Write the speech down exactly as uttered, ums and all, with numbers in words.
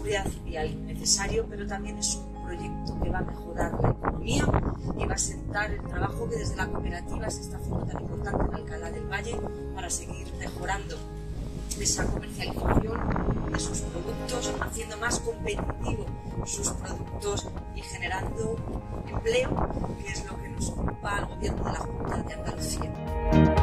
seguridad vial necesario, pero también es un proyecto que va a mejorar la economía y va a sentar el trabajo que desde la cooperativa se está haciendo tan importante en Alcalá del Valle para seguir mejorando esa comercialización de sus productos, haciendo más competitivos sus productos y generando empleo, que es lo que nos ocupa al Gobierno de la Junta de Andalucía.